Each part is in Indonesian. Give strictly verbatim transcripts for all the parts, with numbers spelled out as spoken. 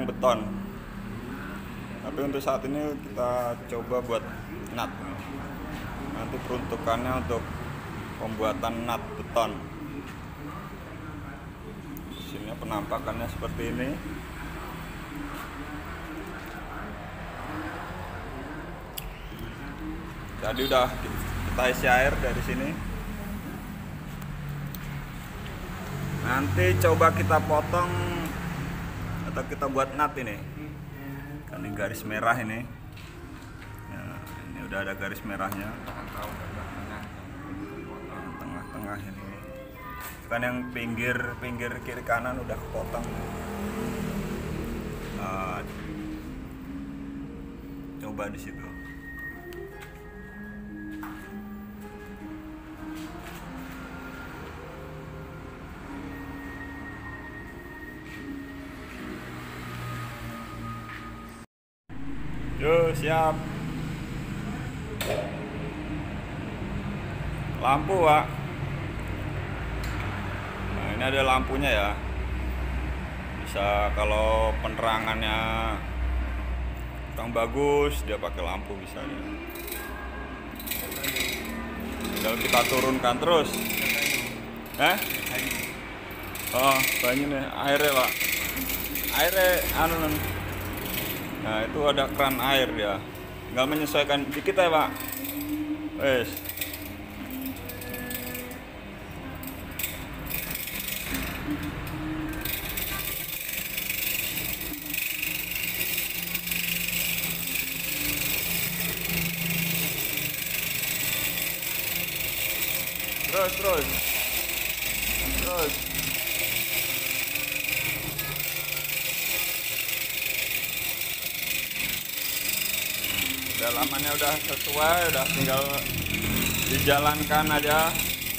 pasang beton. Tapi untuk saat ini kita coba buat nut. Nanti peruntukannya untuk pembuatan nut beton. Sini penampakannya seperti ini. Jadi udah kita isi air dari sini. Nanti coba kita potong atau kita buat nut ini. Kan ini garis merah ini. Nah, ini udah ada garis merahnya. Tengah-tengah ini. Kan yang pinggir pinggir kiri kanan udah kepotong. Nah, coba di situ. Yo, siap. Lampu, Pak. Nah, ini ada lampunya ya. Bisa kalau penerangannya kurang bagus, dia pakai lampu bisa ya. Tinggal kita turunkan terus. Eh? Oh, banyak nih airnya, Pak. Airnya anu. Nah, itu ada keran air ya. Nggak menyesuaikan dikit ya, Pak. Wes. Terus, terus. Terus. Dalamannya udah sesuai, udah tinggal dijalankan aja.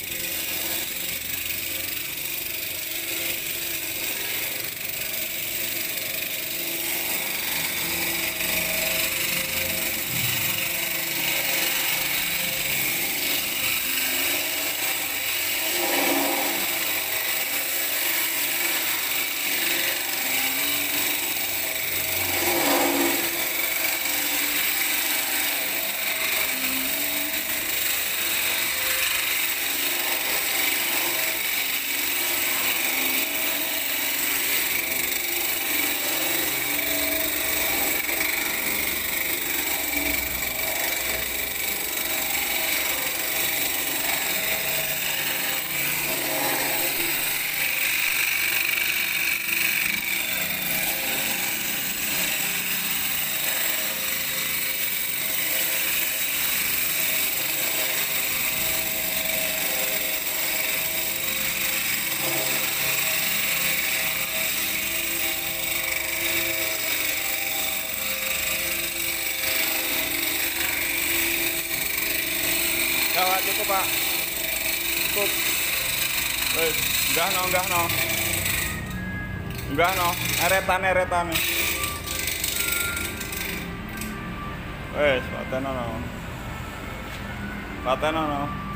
Enggak, cukup, Pak. Cukup. Wes, enggak no, enggak no. Enggak no, eretan eretan. Wes, paten no. Paten no.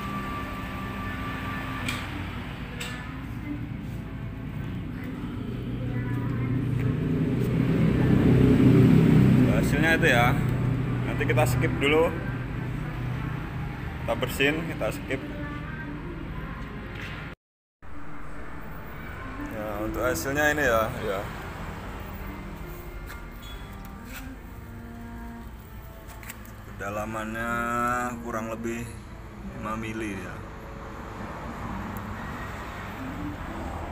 Hasilnya itu ya. Nanti kita skip dulu. Kita bersihin, kita skip. Ya, untuk hasilnya ini ya, ya. Kedalamannya kurang lebih lima mili ya.